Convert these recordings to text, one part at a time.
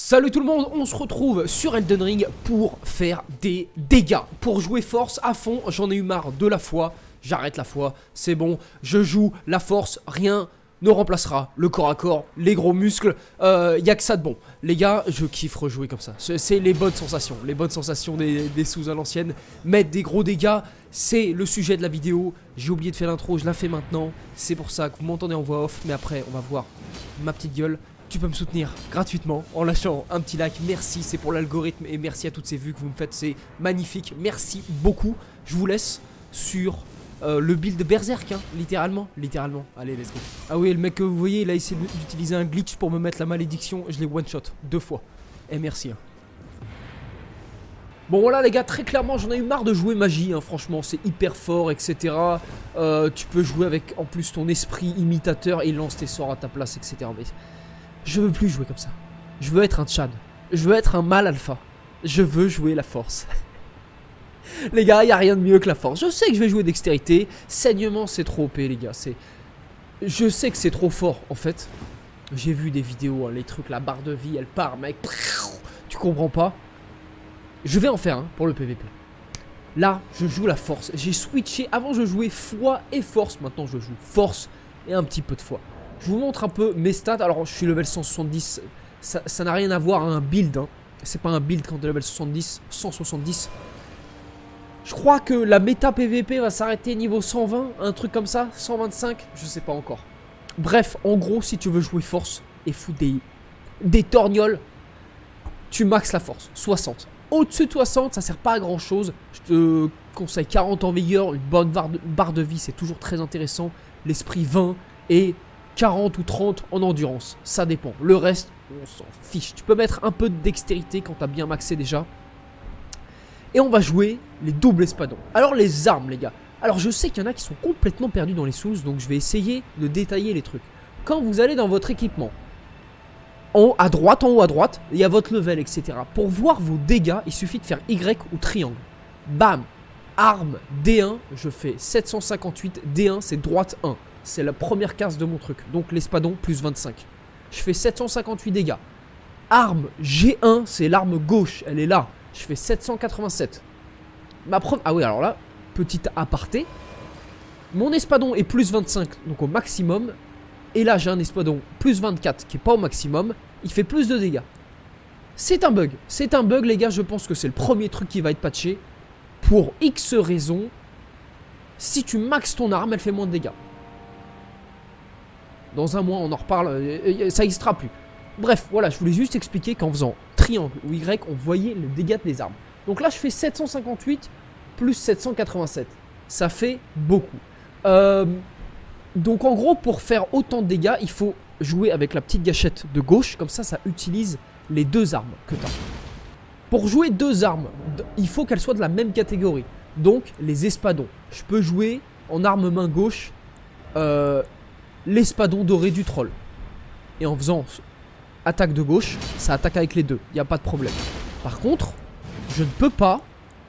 Salut tout le monde, on se retrouve sur Elden Ring pour faire des dégâts. Pour jouer force à fond, j'en ai eu marre de la foi, j'arrête la foi, c'est bon, je joue la force, rien ne remplacera le corps à corps, les gros muscles, y a que ça de bon. Les gars, je kiffe rejouer comme ça, c'est les bonnes sensations des sous à l'ancienne. Mettre des gros dégâts, c'est le sujet de la vidéo, j'ai oublié de faire l'intro, je la fais maintenant. C'est pour ça que vous m'entendez en voix off, mais après on va voir ma petite gueule. Tu peux me soutenir gratuitement en lâchant un petit like, merci, c'est pour l'algorithme et merci à toutes ces vues que vous me faites, c'est magnifique, merci beaucoup. Je vous laisse sur le build de Berserk, hein, littéralement, allez let's go. Ah oui, le mec que vous voyez, il a essayé d'utiliser un glitch pour me mettre la malédiction, je l'ai one shot 2 fois, et merci. Hein. Bon voilà les gars, très clairement j'en ai eu marre de jouer magie, hein, franchement c'est hyper fort, etc. Tu peux jouer avec en plus ton esprit imitateur et il lance tes sorts à ta place, etc. Mais je veux plus jouer comme ça. Je veux être un Tchad. Je veux être un mâle alpha. Je veux jouer la force. Les gars, il n'y a rien de mieux que la force. Je sais que je vais jouer dextérité. Saignement, c'est trop OP, les gars. Je sais que c'est trop fort, en fait. J'ai vu des vidéos, hein, les trucs, la barre de vie, elle part, mec. Tu comprends pas. Je vais en faire un pour le PVP. Là, je joue la force. J'ai switché. Avant, je jouais foi et force. Maintenant, je joue force et un petit peu de foi. Je vous montre un peu mes stats. Alors je suis level 170. Ça n'a rien à voir à un build, hein. C'est pas un build quand t'es level 70. 170. Je crois que la méta PVP va s'arrêter niveau 120. Un truc comme ça. 125. Je sais pas encore. Bref, en gros, si tu veux jouer force et foutre des torgnoles, tu maxes la force. 60. Au-dessus de 60, ça sert pas à grand chose. Je te conseille 40 en vigueur. Une bonne barre de vie, c'est toujours très intéressant. L'esprit 20 et 40 ou 30 en endurance, ça dépend. Le reste, on s'en fiche. Tu peux mettre un peu de dextérité quand t'as bien maxé déjà. Et on va jouer les doubles espadons. Alors les armes les gars. Alors je sais qu'il y en a qui sont complètement perdus dans les Souls, donc je vais essayer de détailler les trucs. Quand vous allez dans votre équipement, en haut à droite, il y a votre level, etc. Pour voir vos dégâts, il suffit de faire Y ou triangle. Bam. Arme D1, je fais 758. D1 c'est droite 1. C'est la première case de mon truc. Donc l'espadon plus 25. Je fais 758 dégâts. Arme G1, c'est l'arme gauche. Elle est là. Je fais 787. Ah oui, alors là, petite aparté. Mon espadon est plus 25, donc au maximum. Et là, j'ai un espadon plus 24 qui est pas au maximum. Il fait plus de dégâts. C'est un bug. C'est un bug, les gars. Je pense que c'est le premier truc qui va être patché. Pour X raisons. Si tu maxes ton arme, elle fait moins de dégâts. Dans un mois, on en reparle, ça n'existera plus. Bref, voilà, je voulais juste expliquer qu'en faisant triangle ou Y, on voyait le dégât des armes. Donc là, je fais 758 plus 787. Ça fait beaucoup. Donc en gros, pour faire autant de dégâts, il faut jouer avec la petite gâchette de gauche. Comme ça utilise les deux armes que tu as. Pour jouer deux armes, il faut qu'elles soient de la même catégorie. Donc, les espadons. Je peux jouer en arme main gauche l'espadon doré du troll. Et en faisant attaque de gauche, ça attaque avec les deux. Il n'y a pas de problème. Par contre, je ne peux pas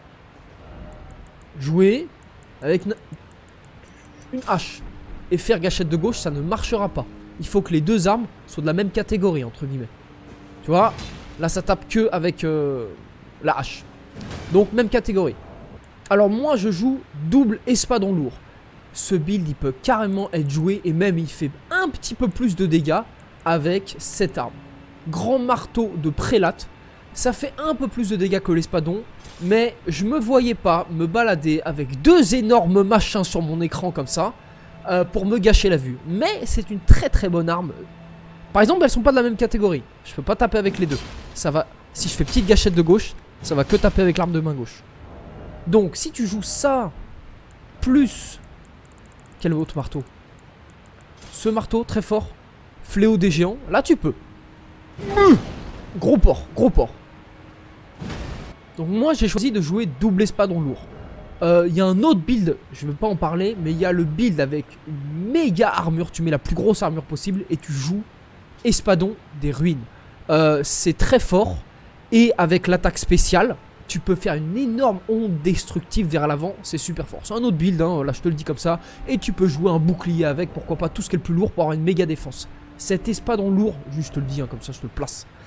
jouer avec une hache. Et faire gâchette de gauche, ça ne marchera pas. Il faut que les deux armes soient de la même catégorie, entre guillemets. Tu vois, là ça tape que avec la hache. Donc même catégorie. Alors moi je joue double espadon lourd. Ce build il peut carrément être joué et même il fait un petit peu plus de dégâts avec cette arme. Grand marteau de prélate. Ça fait un peu plus de dégâts que l'espadon. Mais je me voyais pas me balader avec deux énormes machins sur mon écran comme ça. Pour me gâcher la vue. Mais c'est une très très bonne arme. Par exemple elles sont pas de la même catégorie. Je peux pas taper avec les deux. Ça va. Si je fais petite gâchette de gauche, ça va que taper avec l'arme de main gauche. Donc si tu joues ça plus... Quel autre marteau? Ce marteau très fort. Fléau des géants. Là tu peux. Gros porc, gros porc. Donc moi j'ai choisi de jouer double espadon lourd. Il y a un autre build, je ne veux pas en parler, mais il y a le build avec une méga armure. Tu mets la plus grosse armure possible et tu joues espadon des ruines. C'est très fort. Et avec l'attaque spéciale, tu peux faire une énorme onde destructive vers l'avant. C'est super fort. C'est un autre build, hein, là je te le dis comme ça. Et tu peux jouer un bouclier avec, pourquoi pas tout ce qui est le plus lourd pour avoir une méga défense. Cet espadon lourd, juste je te le dis, hein, comme ça je te le place.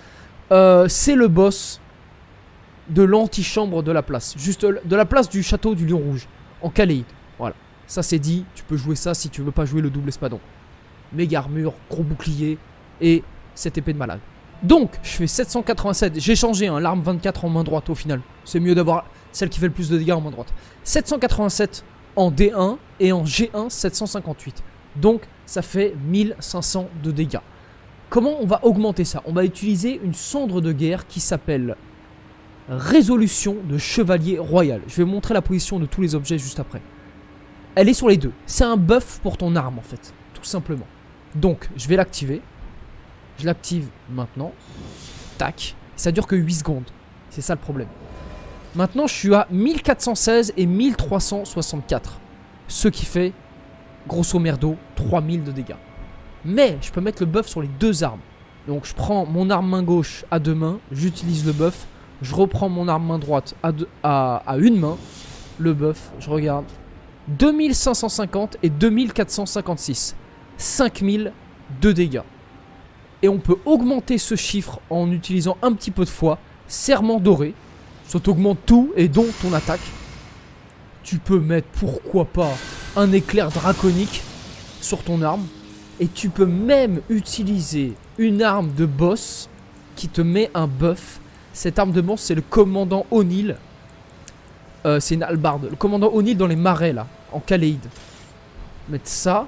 c'est le boss de l'antichambre de la place. Juste de la place du château du Lion Rouge, en Khaléid. Voilà, ça c'est dit, tu peux jouer ça si tu veux pas jouer le double espadon. Méga armure, gros bouclier et cette épée de malade. Donc, je fais 787, j'ai changé hein, l'arme 24 en main droite au final. C'est mieux d'avoir celle qui fait le plus de dégâts en main droite. 787 en D1 et en G1 758. Donc, ça fait 1500 de dégâts. Comment on va augmenter ça? On va utiliser une cendre de guerre qui s'appelle Résolution de Chevalier Royal. Je vais vous montrer la position de tous les objets juste après. Elle est sur les deux. C'est un buff pour ton arme en fait, tout simplement. Donc, je vais l'activer. Je l'active maintenant. Tac. Ça dure que 8 secondes. C'est ça le problème. Maintenant, je suis à 1416 et 1364. Ce qui fait, grosso merdo, 3000 de dégâts. Mais, je peux mettre le buff sur les deux armes. Donc, je prends mon arme main gauche à deux mains. J'utilise le buff. Je reprends mon arme main droite à une main. Le buff, je regarde. 2550 et 2456. 5000 de dégâts. Et on peut augmenter ce chiffre en utilisant un petit peu de foi. Serment doré. Ça t'augmente tout et dont ton attaque. Tu peux mettre, pourquoi pas, un éclair draconique sur ton arme. Et tu peux même utiliser une arme de boss qui te met un buff. Cette arme de boss, c'est le commandant O'Neill. C'est une hallebarde. Le commandant O'Neill dans les marais, là, en Khaléid. Mettre ça.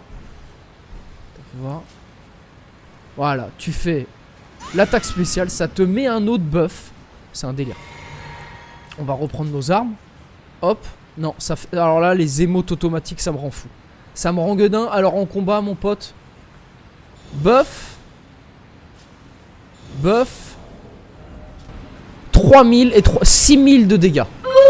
Voilà, tu fais l'attaque spéciale, ça te met un autre buff. C'est un délire. On va reprendre nos armes. Hop. Non, ça fait... Alors là, les émotes automatiques, ça me rend fou. Ça me rend gueudin. Alors en combat, mon pote. Buff. Buff. 3000 et 6000 de dégâts.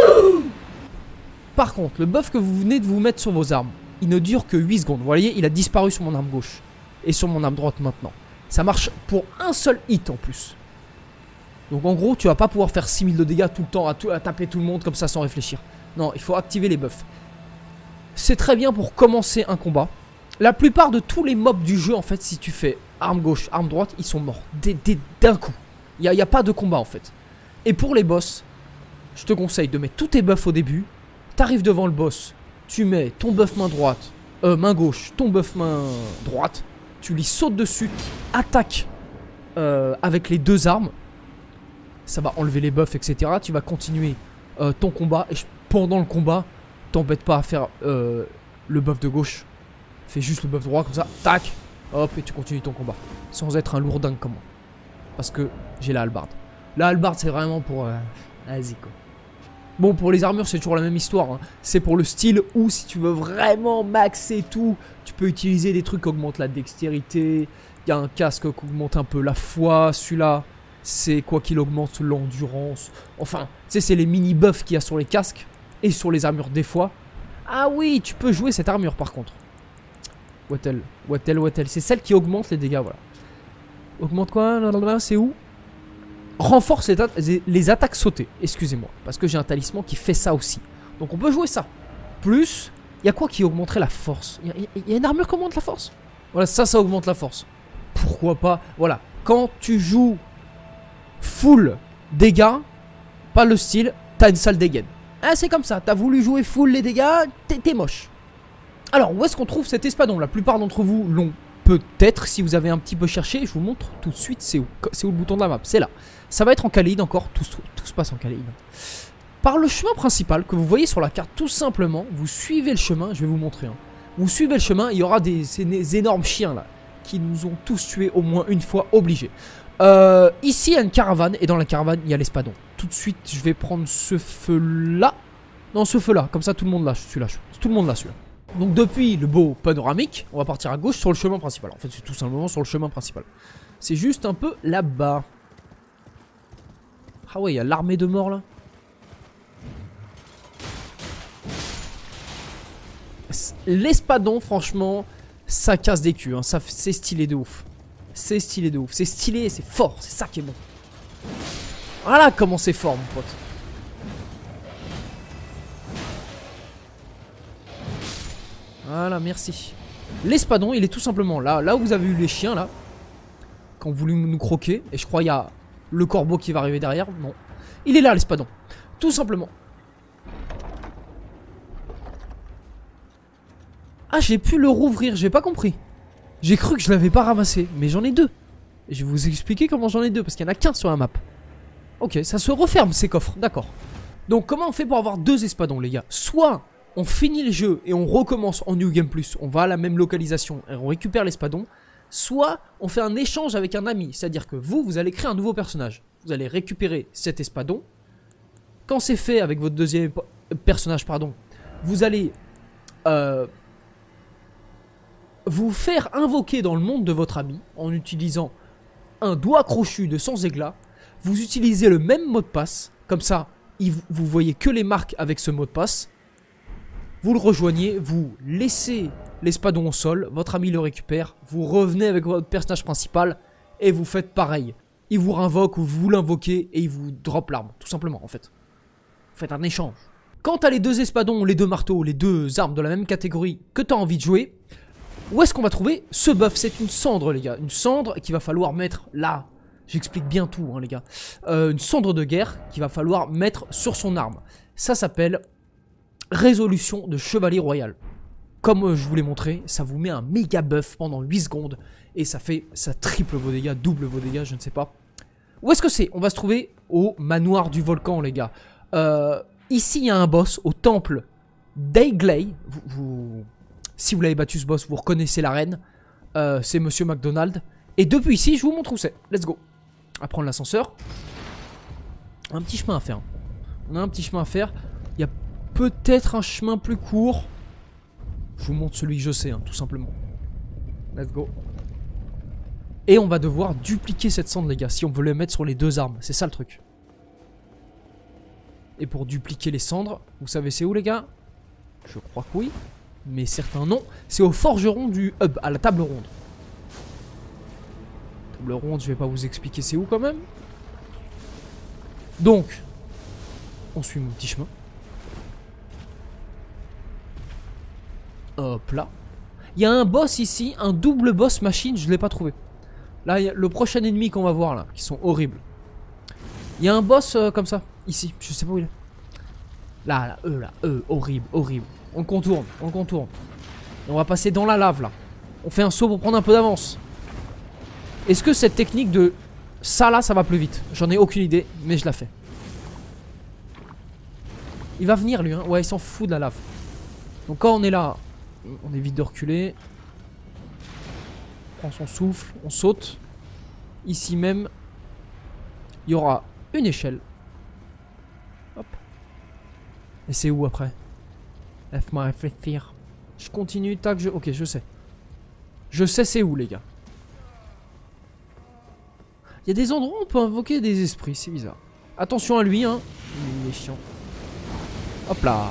Par contre, le buff que vous venez de vous mettre sur vos armes, il ne dure que 8 secondes. Vous voyez, il a disparu sur mon arme gauche. Et sur mon arme droite maintenant. Ça marche pour un seul hit en plus. Donc en gros, tu vas pas pouvoir faire 6000 de dégâts tout le temps à taper tout le monde comme ça sans réfléchir. Non, il faut activer les buffs. C'est très bien pour commencer un combat. La plupart de tous les mobs du jeu, en fait, si tu fais arme gauche, arme droite, ils sont morts d'un coup. Il n'y a pas de combat en fait. Et pour les boss, je te conseille de mettre tous tes buffs au début. T'arrives devant le boss, tu mets ton buff main droite, main gauche, ton buff main droite. Tu lui sautes dessus, attaque avec les deux armes. Ça va enlever les buffs, etc. Tu vas continuer ton combat. Et pendant le combat, t'embête pas à faire le buff de gauche. Fais juste le buff droit comme ça. Tac. Hop, et tu continues ton combat. Sans être un lourdingue comme moi. Parce que j'ai la hallebarde. La hallebarde, c'est vraiment pour... Vas-y, quoi. Bon, pour les armures, c'est toujours la même histoire. Hein. C'est pour le style ou si tu veux vraiment maxer tout, tu peux utiliser des trucs qui augmentent la dextérité. Il y a un casque qui augmente un peu la foi. Celui-là, c'est quoi qu'il augmente l'endurance. Enfin, tu sais, c'est les mini-buffs qu'il y a sur les casques et sur les armures des fois. Ah oui, tu peux jouer cette armure par contre. Wattel. C'est celle qui augmente les dégâts, voilà. Augmente quoi? C'est où? Renforce les attaques sautées. Excusez-moi. Parce que j'ai un talisman qui fait ça aussi. Donc on peut jouer ça. Plus, il y a quoi qui augmenterait la force? Il y a une armure qui augmente la force. Voilà, ça augmente la force. Pourquoi pas? Voilà. Quand tu joues full dégâts, pas le style, t'as une sale dégaine. Ah, c'est comme ça. T'as voulu jouer full les dégâts, t'es moche. Alors, où est-ce qu'on trouve cet espadon? La plupart d'entre vous l'ont peut-être. Si vous avez un petit peu cherché, je vous montre tout de suite c'est où le bouton de la map. C'est là. Ça va être en Khaléid encore. Tout se passe en Khaléid. Par le chemin principal que vous voyez sur la carte, tout simplement, vous suivez le chemin. Je vais vous montrer. Hein. Vous suivez le chemin, il y aura ces énormes chiens là qui nous ont tous tués au moins une fois, obligés. Ici, il y a une caravane et dans la caravane, il y a l'espadon. Tout de suite, je vais prendre ce feu-là. Non, ce feu-là. Comme ça, tout le monde lâche celui-là. Tout le monde lâche celui-là. Donc depuis le beau panoramique, on va partir à gauche sur le chemin principal. En fait, c'est tout simplement sur le chemin principal. C'est juste un peu là-bas. Ah ouais, il y a l'armée de mort là. L'espadon, franchement, ça casse des culs. Hein. C'est stylé de ouf. C'est stylé de ouf. C'est stylé, c'est fort. C'est ça qui est bon. Voilà comment c'est fort, mon pote. Voilà, merci. L'espadon, il est tout simplement là. Là où vous avez eu les chiens, là. Qui ont voulu nous croquer. Et je crois il y a Le corbeau qui va arriver derrière, non. Il est là, l'espadon. Tout simplement. Ah, j'ai pu le rouvrir, j'ai pas compris. J'ai cru que je l'avais pas ramassé, mais j'en ai deux. Et je vais vous expliquer comment j'en ai deux, parce qu'il y en a qu'un sur la map. Ok, ça se referme ces coffres, d'accord. Donc comment on fait pour avoir deux espadons, les gars? Soit on finit le jeu et on recommence en New Game Plus, on va à la même localisation et on récupère l'espadon. Soit on fait un échange avec un ami, c'est-à-dire que vous allez créer un nouveau personnage. Vous allez récupérer cet espadon. Quand c'est fait avec votre deuxième personnage, pardon, vous allez vous faire invoquer dans le monde de votre ami en utilisant un doigt crochu de sans éclat. Vous utilisez le même mot de passe, comme ça, vous voyez que les marques avec ce mot de passe. Vous le rejoignez, vous laissez l'espadon au sol, votre ami le récupère, vous revenez avec votre personnage principal et vous faites pareil. Il vous invoque ou vous l'invoquez et il vous drop l'arme, tout simplement en fait. Vous faites un échange. Quand t'as les deux espadons, les deux marteaux, les deux armes de la même catégorie que t'as envie de jouer, où est-ce qu'on va trouver ce buff? C'est une cendre, les gars. Une cendre qu'il va falloir mettre là. J'explique bien tout, hein, les gars. Une cendre de guerre qu'il va falloir mettre sur son arme. Ça s'appelle résolution de chevalier royal. Comme je vous l'ai montré, ça vous met un méga buff pendant 8 secondes. Et ça triple vos dégâts, double vos dégâts, je ne sais pas. Où est-ce que c'est? On va se trouver au manoir du volcan, les gars. Ici, il y a un boss au temple d'Aigley. Si vous l'avez battu ce boss, vous reconnaissez l'arène. C'est Monsieur McDonald. Et depuis ici, je vous montre où c'est. Let's go. On va prendre l'ascenseur. Un petit chemin à faire. On a un petit chemin à faire. Il y a peut-être un chemin plus court. Je vous montre celui que je sais, hein, tout simplement. Let's go. Et on va devoir dupliquer cette cendre, les gars, si on veut le mettre sur les deux armes. C'est ça le truc. Et pour dupliquer les cendres, vous savez c'est où, les gars? Je crois que oui. Mais certains non. C'est au forgeron du hub, à la table ronde. Table ronde, je vais pas vous expliquer c'est où quand même. Donc, on suit mon petit chemin. Hop là. Il y a un boss ici, un double boss machine, je l'ai pas trouvé. Là, il y a le prochain ennemi qu'on va voir là, qui sont horribles. Il y a un boss comme ça, ici, je sais pas où il est. Là, horrible, horrible. On le contourne, on le contourne. Et on va passer dans la lave là. On fait un saut pour prendre un peu d'avance. Est-ce que cette technique de ça là, ça va plus vite? J'en ai aucune idée, mais je la fais. Il va venir lui, hein. Ouais, il s'en fout de la lave. Donc quand on est là, on évite de reculer. On prend son souffle, on saute. Ici même, il y aura une échelle. Hop. Et c'est où après? Laisse-moi réfléchir. Je continue, tac, ok, je sais. Je sais c'est où, les gars. Il y a des endroits où on peut invoquer des esprits, c'est bizarre. Attention à lui, hein. Il est chiant. Hop là.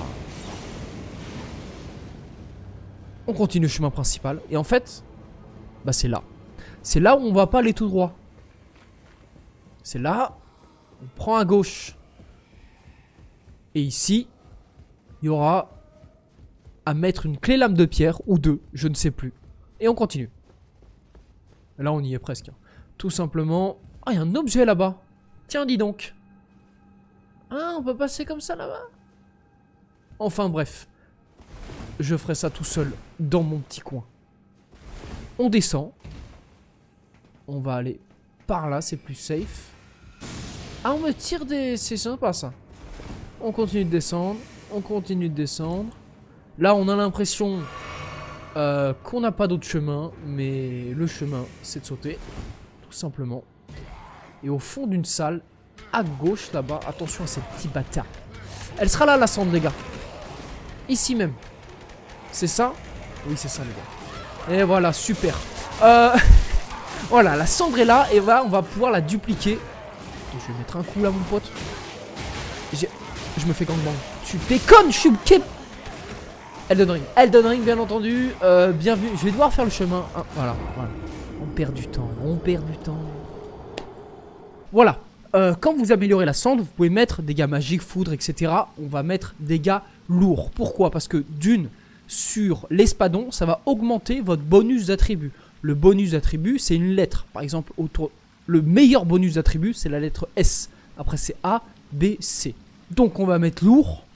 On continue le chemin principal. Et en fait, bah c'est là. C'est là où on va pas aller tout droit. C'est là. On prend à gauche. Et ici, il y aura à mettre une clé lame de pierre ou deux, je ne sais plus. Et on continue. Là, on y est presque. Tout simplement. Ah, il y a un objet là-bas. Tiens, dis donc. Ah, on peut passer comme ça là-bas. Enfin, bref. Je ferai ça tout seul dans mon petit coin. On descend. On va aller par là, c'est plus safe. Ah, on me tire des... C'est sympa ça. On continue de descendre. On continue de descendre. Là, on a l'impression qu'on n'a pas d'autre chemin. Mais le chemin, c'est de sauter. Tout simplement. Et au fond d'une salle, à gauche là-bas, attention à ces petits bâtards. Elle sera là, la cendre, les gars. Ici même. C'est ça? Oui, c'est ça, les gars. Et voilà, super. Voilà, la cendre est là. Et là, on va pouvoir la dupliquer. Je vais mettre un coup là, mon pote. Je me fais gangbang. Tu déconnes, je suis le Elden Ring. Elden Ring, bien entendu. Bienvenue. Je vais devoir faire le chemin. Ah, voilà, voilà. On perd du temps. On perd du temps. Voilà. Quand vous améliorez la cendre, vous pouvez mettre dégâts magiques, foudre, etc. On va mettre dégâts lourds. Pourquoi? Parce que d'une, sur l'espadon, ça va augmenter votre bonus d'attribut. Le bonus d'attribut, c'est une lettre. Par exemple, le meilleur bonus d'attribut, c'est la lettre S. Après, c'est A, B, C. Donc, on va mettre lourd.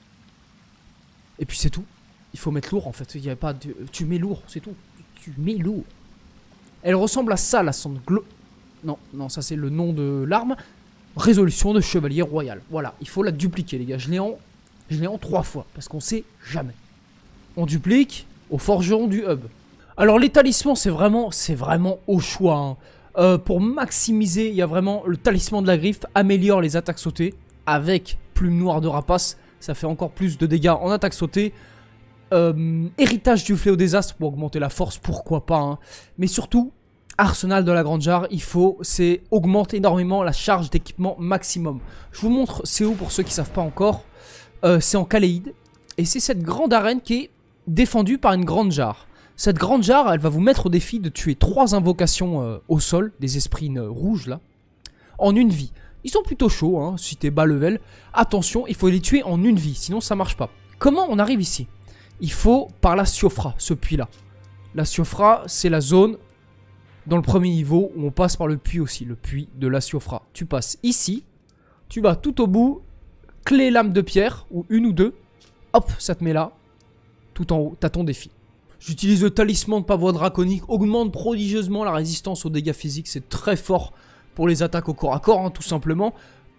Et puis, c'est tout. Il faut mettre lourd, en fait. Il y a pas de... Tu mets lourd, c'est tout. Tu mets lourd. Elle ressemble à ça, la sonde glo... Non, non, ça, c'est le nom de l'arme. Résolution de chevalier royal. Voilà, il faut la dupliquer, les gars. Je l'ai en 3 fois, parce qu'on sait jamais. On duplique au forgeron du hub. Alors, les talismans, c'est vraiment au choix, hein. Pour maximiser, il y a vraiment le talisman de la griffe, améliore les attaques sautées. Avec plume noire de rapace, ça fait encore plus de dégâts en attaque sautée. Héritage du fléau désastre pour augmenter la force, pourquoi pas, hein. Mais surtout, arsenal de la grande jarre, c'est augmenter énormément la charge d'équipement maximum. Je vous montre c'est où pour ceux qui ne savent pas encore. C'est en Caléide. Et c'est cette grande arène qui est défendue par une grande jarre. Cette grande jarre, elle va vous mettre au défi de tuer 3 invocations au sol, des esprits rouges là, en une vie. Ils sont plutôt chauds, hein, si t'es bas level. Attention, il faut les tuer en une vie, sinon ça marche pas. Comment on arrive ici? Il faut par la Siofra, ce puits-là. La Siofra, c'est la zone dans le premier niveau où on passe par le puits aussi, le puits de la Siofra. Tu passes ici, tu vas tout au bout, clé lame de pierre, ou une ou deux, hop, ça te met là, tout en haut, t'as ton défi. J'utilise le talisman de pavois draconique, augmente prodigieusement la résistance aux dégâts physiques, c'est très fort pour les attaques au corps à corps, hein, tout simplement.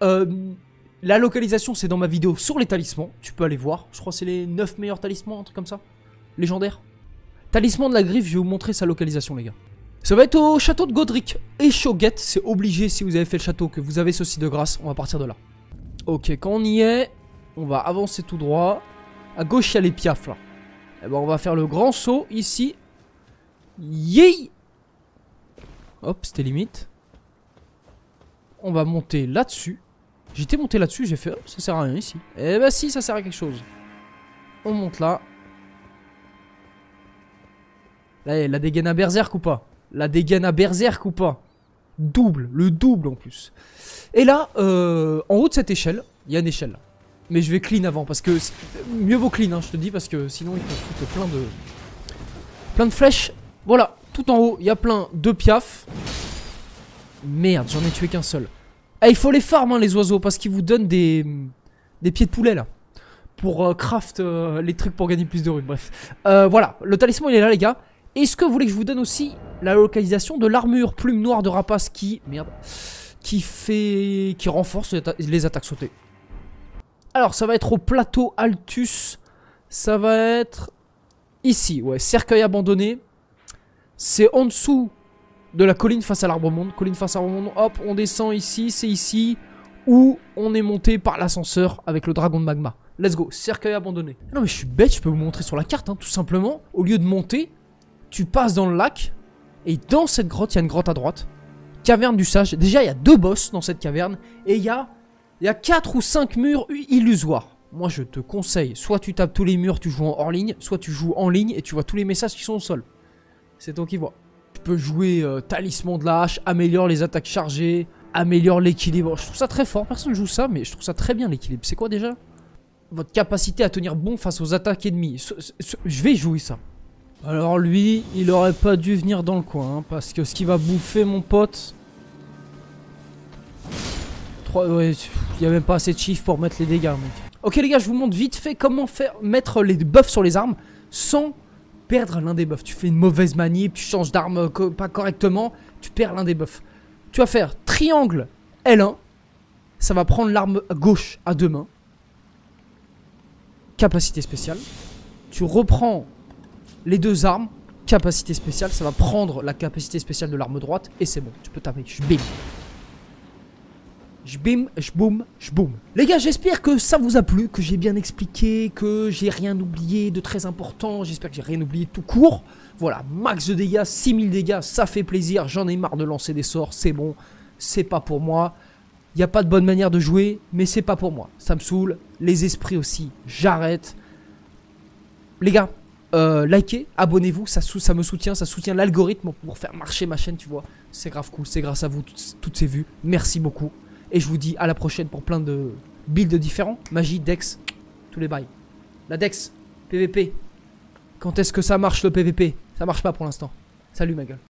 La localisation, c'est dans ma vidéo sur les talismans, tu peux aller voir. Je crois que c'est les 9 meilleurs talismans, un truc comme ça. Légendaire. Talisman de la griffe, je vais vous montrer sa localisation, les gars. Ça va être au château de Godric et Choguette, c'est obligé si vous avez fait le château, que vous avez ceci de grâce, on va partir de là. Ok, quand on y est, on va avancer tout droit. À gauche, il y a les piafs, là. Et ben, on va faire le grand saut, ici. Yay! Hop, c'était limite. On va monter là-dessus. J'étais monté là-dessus, j'ai fait, oh, ça sert à rien ici. Eh bah si, ça sert à quelque chose. On monte là. Là, la dégaine à berserk ou pas? La dégaine à berserk ou pas? Double, le double en plus. Et là, en haut de cette échelle, il y a une échelle là. Mais je vais clean avant parce que mieux vaut clean, hein, je te dis, parce que sinon il peut foutre plein de flèches. Voilà, tout en haut, il y a plein de piafs. Merde, j'en ai tué qu'un seul. Ah, il faut les farm, hein, les oiseaux, parce qu'ils vous donnent des pieds de poulet là. Pour craft les trucs pour gagner plus de runes, bref. Voilà, le talisman il est là, les gars. Est-ce que vous voulez que je vous donne aussi la localisation de l'armure plume noire de rapace qui renforce les attaques sautées? Alors, ça va être au plateau Altus. Ça va être ici, ouais, cercueil abandonné. C'est en dessous de la colline face à l'arbre-monde. Colline face à l'arbre-monde, hop, on descend ici, c'est ici où on est monté par l'ascenseur avec le dragon de magma. Let's go, cercueil abandonné. Non mais je suis bête, je peux vous montrer sur la carte, hein, tout simplement. Au lieu de monter, tu passes dans le lac. Et dans cette grotte, il y a une grotte à droite. Caverne du sage. Déjà, il y a 2 boss dans cette caverne. Et il y a 4 ou 5 murs illusoires. Moi, je te conseille, soit tu tapes tous les murs, tu joues en hors ligne, soit tu joues en ligne et tu vois tous les messages qui sont au sol. C'est toi qui vois. Tu peux jouer talisman de la hache, améliore les attaques chargées, améliore l'équilibre. Je trouve ça très fort. Personne ne joue ça, mais je trouve ça très bien l'équilibre. C'est quoi déjà? Votre capacité à tenir bon face aux attaques ennemies. Je vais jouer ça. Alors lui, il aurait pas dû venir dans le coin, hein, parce que ce qui va bouffer mon pote... Ouais, il n'y a même pas assez de chiffres pour mettre les dégâts, mec. Ok les gars, je vous montre vite fait comment mettre les buffs sur les armes sans perdre l'un des buffs. Tu fais une mauvaise manip, tu changes d'arme pas correctement, tu perds l'un des buffs. Tu vas faire triangle L1, ça va prendre l'arme gauche à 2 mains. Capacité spéciale. Tu reprends les 2 armes, capacité spéciale, ça va prendre la capacité spéciale de l'arme droite et c'est bon, tu peux taper. Bim. J'bim, j'boum, j'boum. Les gars, j'espère que ça vous a plu, que j'ai bien expliqué, que j'ai rien oublié de très important. J'espère que j'ai rien oublié tout court. Voilà, max de dégâts, 6000 dégâts, ça fait plaisir. J'en ai marre de lancer des sorts, c'est bon, c'est pas pour moi. Il n'y a pas de bonne manière de jouer, mais c'est pas pour moi. Ça me saoule. Les esprits aussi, j'arrête. Les gars, likez, abonnez-vous, ça me soutient, ça soutient l'algorithme pour faire marcher ma chaîne, tu vois. C'est grave cool, c'est grâce à vous, toutes ces vues. Merci beaucoup. Et je vous dis à la prochaine pour plein de builds différents. Magie, Dex, tous les bails. La Dex, PVP. Quand est-ce que ça marche le PVP? Ça marche pas pour l'instant. Salut ma gueule.